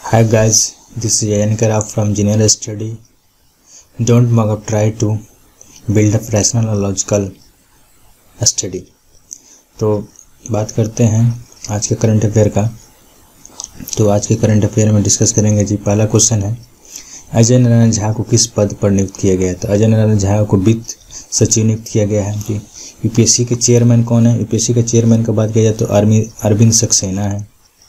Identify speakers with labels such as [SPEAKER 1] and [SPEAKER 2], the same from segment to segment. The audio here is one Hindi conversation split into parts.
[SPEAKER 1] Hi guys, this is Yankara from General Study. Don't mug up, try to build a rational और logical study. तो बात करते हैं आज के करंट अफेयर का। तो आज के करंट अफेयर में डिस्कस करेंगे जी। पहला क्वेश्चन है, अजय नारायण झा को किस पद पर नियुक्त किया गया? तो अजय नारायण झा को वित्त सचिव नियुक्त किया गया है जी। यूपीएससी के चेयरमैन कौन है? यूपीएससी के चेयरमैन का बात किया जाए तो अरविंद सक्सेना है।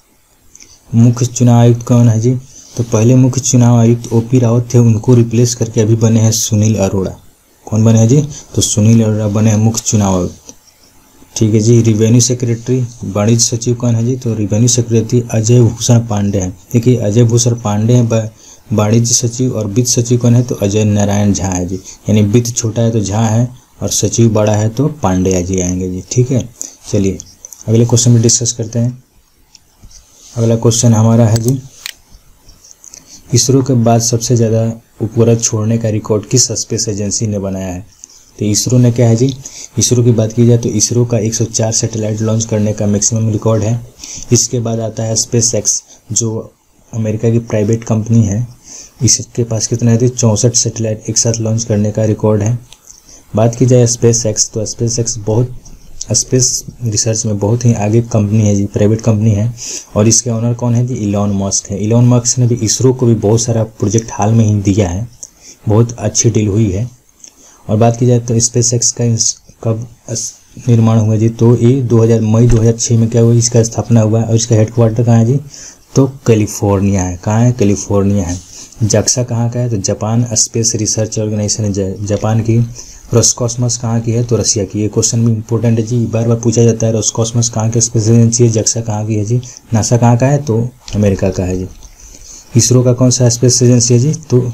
[SPEAKER 1] मुख्य चुनाव आयुक्त कौन है जी? तो पहले मुख्य चुनाव आयुक्त ओपी रावत थे, उनको रिप्लेस करके अभी बने हैं सुनील अरोड़ा। कौन बने हैं जी? तो सुनील अरोड़ा बने हैं मुख्य चुनाव आयुक्त। ठीक है जी। रिवेन्यू सेक्रेटरी वाणिज्य सचिव कौन है जी? तो रिवेन्यू सेक्रेटरी अजय भूषण पांडे हैं। देखिए अजय भूषण पांडे हैं वाणिज्य सचिव, और वित्त सचिव कौन है? तो अजय नारायण झा है जी। यानी वित्त छोटा है तो झा है और सचिव बड़ा है तो पांडे जी आएंगे जी। ठीक है, चलिए अगले क्वेश्चन में डिस्कस करते हैं। अगला क्वेश्चन हमारा है जी, इसरो के बाद सबसे ज़्यादा उपग्रह छोड़ने का रिकॉर्ड किस स्पेस एजेंसी ने बनाया है? तो इसरो ने क्या है जी? इसरो की बात की जाए तो इसरो का 104 सैटेलाइट लॉन्च करने का मैक्सिमम रिकॉर्ड है। इसके बाद आता है स्पेस एक्स, जो अमेरिका की प्राइवेट कंपनी है। इसके पास कितना है जी? 64 सैटेलाइट एक साथ लॉन्च करने का रिकॉर्ड है। बात की जाए स्पेस एक्स, तो स्पेस एक्स बहुत स्पेस रिसर्च में बहुत ही आगे कंपनी है जी, प्राइवेट कंपनी है। और इसके ओनर कौन है जी? इलॉन मस्क है। इलॉन मस्क ने भी इसरो को भी बहुत सारा प्रोजेक्ट हाल में ही दिया है, बहुत अच्छी डील हुई है। और बात की जाए तो स्पेस एक्स का कब निर्माण हुआ जी? तो ये मई 2006 में क्या हुआ? इसका स्थापना हुआ है। और इसका हेडक्वार्टर कहाँ है जी? तो कैलिफोर्निया है। कहाँ है? कैलिफोर्निया है। जक्सा कहाँ का है? तो जापान स्पेस रिसर्च ऑर्गेनाइजेशन है जापान की। रोस्कॉस्मस कहाँ की है? तो रसिया की। ये क्वेश्चन भी इंपॉर्टेंट है जी, बार बार पूछा जाता है। रोस्कॉस्मस कहाँ की स्पेस एजेंसी है? जक्सा कहाँ की है जी? नासा कहाँ का है? तो अमेरिका का है जी। इसरो का कौन सा स्पेस एजेंसी है जी? तो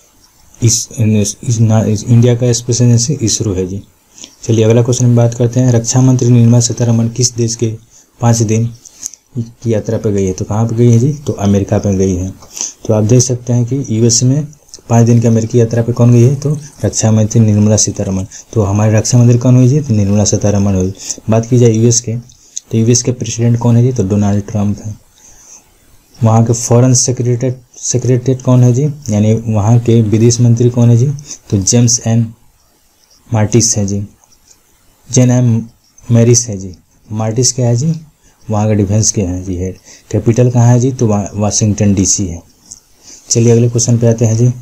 [SPEAKER 1] इंडिया का स्पेस एजेंसी इसरो है जी। चलिए अगला क्वेश्चन में बात करते हैं। रक्षा मंत्री निर्मला सीतारमण किस देश के 5 दिन की यात्रा पर गई है? तो कहाँ पर गई है जी? तो अमेरिका पर गई है। तो आप देख सकते हैं कि यूएस में 5 दिन की अमेरिकी यात्रा पे कौन गई है? तो रक्षा मंत्री निर्मला सीतारमण। तो हमारे रक्षा मंत्री कौन हुई जी? तो निर्मला सीतारमण हुई। बात की जाए यूएस के, तो यूएस के प्रेसिडेंट कौन है जी? तो डोनाल्ड ट्रंप है। वहाँ के फॉरेन सेक्रेटरी कौन है जी? यानी वहाँ के विदेश मंत्री कौन है जी? तो जेम्स एन मार्टिस है जी। जेन एम मैरिस है जी। मार्टिस क्या है जी? वहाँ का डिफेंस के हैं जी हेड। कैपिटल कहाँ है जी? तो वाशिंगटन डीसी है। चलिए अगले क्वेश्चन पे आते हैं जी।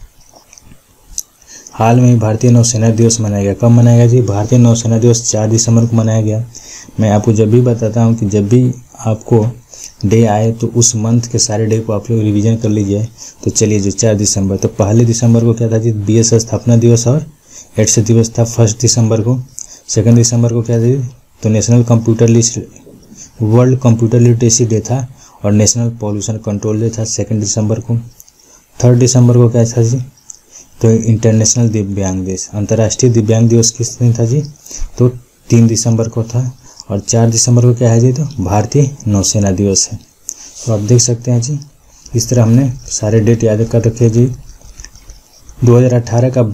[SPEAKER 1] हाल में ही भारतीय नौसेना दिवस मनाया गया। कब मनाया गया जी? भारतीय नौसेना दिवस 4 दिसंबर को मनाया गया। मैं आपको जब भी बताता हूँ कि जब भी आपको डे आए तो उस मंथ के सारे डे को आप लोग रिवीजन कर लीजिए। तो चलिए जो 4 दिसंबर, तो पहले दिसंबर को क्या था जी? बीएस स्थापना दिवस और एड्स दिवस था 1 दिसंबर को। 2 दिसंबर को क्या था जी? तो national world computer literacy day था और नेशनल पॉल्यूशन कंट्रोल डे था 2 दिसंबर को। 3 दिसंबर को क्या था जी? तो इंटरनेशनल दिव्यांग दिवस, अंतर्राष्ट्रीय दिव्यांग दिवस किस दिन था जी? तो 3 दिसंबर को था। और 4 दिसंबर को क्या है जी? तो भारतीय नौसेना दिवस है। तो आप देख सकते हैं जी, इस तरह हमने सारे डेट याद कर रखे जी। 2018 का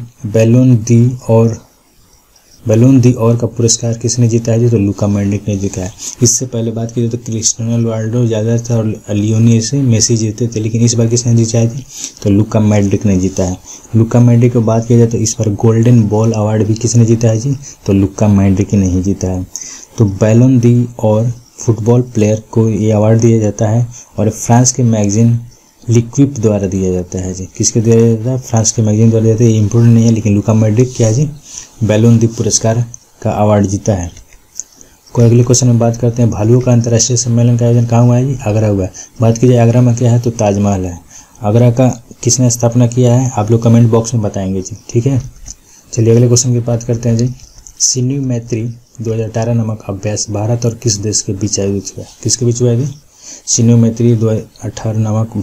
[SPEAKER 1] बैलून दी और का पुरस्कार किसने जीता है जी? तो लुका मॉड्रिक ने जीता है। इससे पहले बात की जाए तो क्रिस्टियानो रोनाल्डो ज़्यादा था और लियोनेल मेसी जीते थे, लेकिन इस बार किसने जीता है जी? तो लुका मॉड्रिक ने जीता है। लुका मॉड्रिक की बात की जाए तो इस बार गोल्डन बॉल अवार्ड भी किसने जीता है जी? तो लुका मॉड्रिक ही नहीं जीता है। तो बैलून दी और फुटबॉल प्लेयर को ये अवार्ड दिया जाता है और फ्रांस के मैगजीन लिक्विप द्वारा दिया जाता है जी। किसके दिया जाता है? फ्रांस के मैगजीन द्वारा दिया जाता है। ये इम्पोर्टेंट नहीं है, लेकिन लुका मॉड्रिक क्या है जी? बैलून दी पुरस्कार का अवार्ड जीता है। कोई अगले क्वेश्चन में बात करते हैं। भालुओं का अंतर्राष्ट्रीय सम्मेलन का आयोजन कहाँ हुआ है जी? आगरा हुआ है। बात की जाए आगरा में क्या है? तो ताजमहल है। आगरा का किसने स्थापना किया है? आप लोग कमेंट बॉक्स में बताएंगे जी। ठीक है, चलिए अगले क्वेश्चन की बात करते हैं जी। सिन्धु मैत्री 2018 नामक अभ्यास भारत और किस देश के बीच आयोजित हुआ? किसके बीच हुआ है जी? सिन्धु मैत्री 2018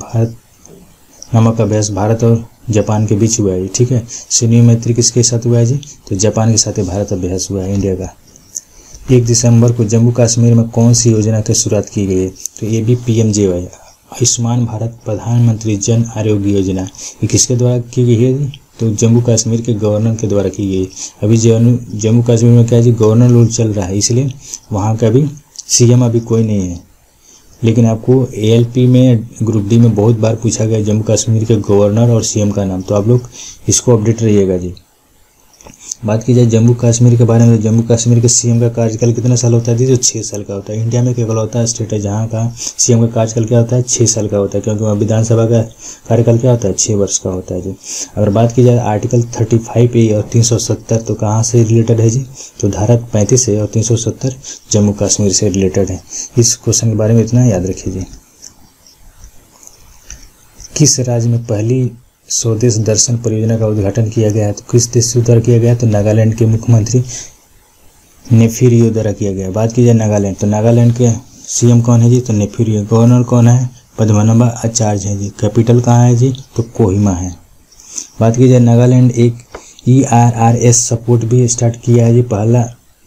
[SPEAKER 1] नामक अभ्यास भारत और जापान के बीच हुआ है। ठीक है, सिन्धु मैत्री किसके साथ हुआ है जी? तो जापान के साथ भारत अभ्यास हुआ है इंडिया का। 1 दिसंबर को जम्मू कश्मीर में कौन सी योजना की शुरुआत की गई है? तो ये भी PMJY आयुष्मान भारत प्रधानमंत्री जन आरोग्य योजना। ये किसके द्वारा की गई है जी? तो जम्मू कश्मीर के गवर्नर के द्वारा की गई। अभी जम्मू कश्मीर में क्या है जी? गवर्नर रूल चल रहा है, इसलिए वहाँ का भी CM अभी कोई नहीं है। लेकिन आपको ALP में ग्रुप डी में बहुत बार पूछा गया जम्मू कश्मीर के गवर्नर और CM का नाम, तो आप लोग इसको अपडेट रहिएगा जी। बात की जाए जम्मू कश्मीर के बारे में, तो जम्मू कश्मीर के CM का कार्यकाल कितना साल होता है जी? तो 6 साल का होता है। इंडिया में केवल होता है स्टेट है जहाँ का CM का कार्यकाल क्या होता है? 6 साल का होता है, क्योंकि वहाँ विधानसभा का कार्यकाल क्या होता है? 6 वर्ष का होता है जी। अगर बात की जाए आर्टिकल 35A और 370 तो कहाँ से रिलेटेड है जी? तो धारा 35 है और 370 जम्मू कश्मीर से रिलेटेड है। इस क्वेश्चन के बारे में इतना याद रखिए जी। किस राज्य में पहली स्वदेश दर्शन परियोजना का उद्घाटन किया गया है? तो किस देश द्वारा किया गया है? तो नागालैंड के मुख्यमंत्री नेफिरियो द्वारा किया गया है। बात की जाए नागालैंड, तो नागालैंड के CM कौन है जी? तो नेफिरियो। गवर्नर कौन है? पद्मनाभ आचार्य है जी। कैपिटल कहाँ है जी? तो कोहिमा है। बात की जाए नागालैंड एक ERRS सपोर्ट भी स्टार्ट किया है जी। पहला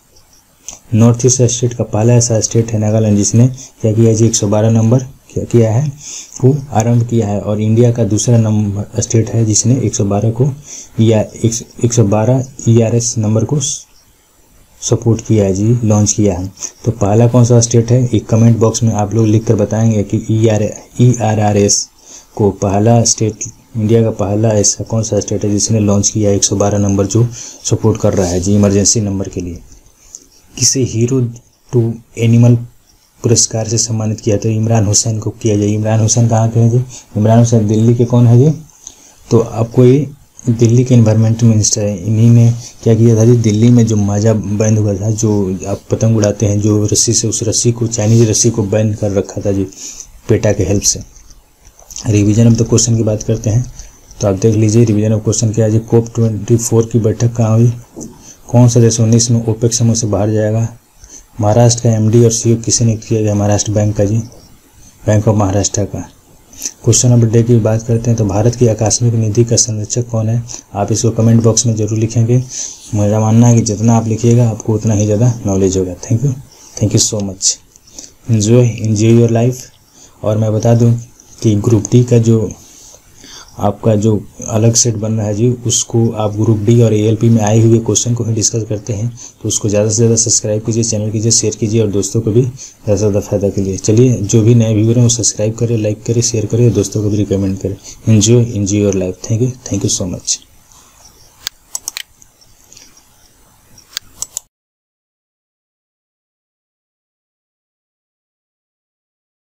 [SPEAKER 1] नॉर्थ ईस्ट स्टेट का पहला ऐसा स्टेट है नागालैंड जिसने क्या किया जी? 112 नंबर क्या किया है वो आरंभ किया है। और इंडिया का दूसरा नंबर स्टेट है जिसने 112 को या 112 ERS नंबर को सपोर्ट किया है जी, लॉन्च किया है। तो पहला कौन सा स्टेट है? एक कमेंट बॉक्स में आप लोग लिख कर बताएंगे कि ERRS को पहला स्टेट, इंडिया का पहला ऐसा कौन सा स्टेट है जिसने लॉन्च किया है 112 नंबर जो सपोर्ट कर रहा है जी इमरजेंसी नंबर के लिए। किसे हीरो टू एनिमल पुरस्कार से सम्मानित किया? तो इमरान हुसैन को किया जाए। इमरान हुसैन कहाँ के हैं जी? इमरान हुसैन दिल्ली के कौन है जी? तो आपको ये दिल्ली के इन्वायरमेंट मिनिस्टर है। इन्हीं ने क्या किया था जी? दिल्ली में जो माजा बैन हुआ था, जो आप पतंग उड़ाते हैं जो रस्सी से, उस रस्सी को, चाइनीज रस्सी को बैन कर रखा था जी पेटा के हेल्प से। रिवीजन ऑफ द क्वेश्चन की बात करते हैं तो आप देख लीजिए रिवीजन ऑफ क्वेश्चन क्या है जी। COP24 की बैठक कहाँ हुई? कौन सा देश 19 में OPEC समूह से बाहर जाएगा? महाराष्ट्र का MD और CEO किसे नियुक्त किया गया? महाराष्ट्र बैंक का जी, बैंक ऑफ महाराष्ट्र का। क्वेश्चन ऑफ डे की बात करते हैं तो भारत की आकस्मिक निधि का संरक्षक कौन है? आप इसको कमेंट बॉक्स में जरूर लिखेंगे। मेरा मानना है कि जितना आप लिखिएगा आपको उतना ही ज़्यादा नॉलेज होगा। Thank you so much. Enjoy your life. और मैं बता दूं कि ग्रुप डी का जो आपका जो अलग सेट बन रहा है जी, उसको आप ग्रुप डी और ALP में आए हुए क्वेश्चन को ही डिस्कस करते हैं। तो उसको ज़्यादा से ज़्यादा सब्सक्राइब कीजिए, चैनल कीजिए, शेयर कीजिए और दोस्तों को भी ज़्यादा से ज़्यादा फायदा के लिए। चलिए जो भी नए व्यूअर हैं वो सब्सक्राइब करें, लाइक करें, शेयर करें, दोस्तों को भी रिकमेंड करें। Enjoy your life. Thank you so much.